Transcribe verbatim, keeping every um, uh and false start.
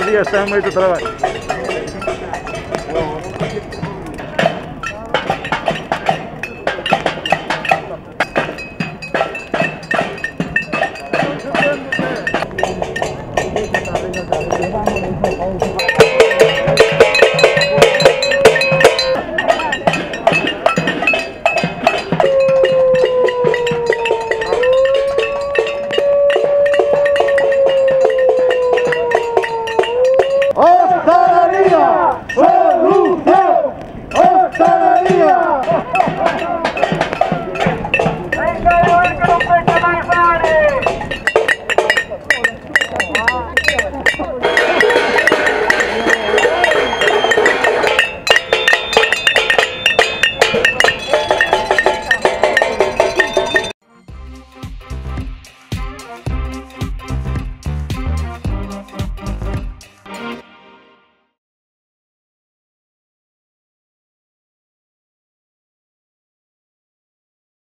día está en meio do trabalho. ¡Hostelería! ¡Solución! ¡Hostelería! ¡Venga de ver que no cuesta más vale!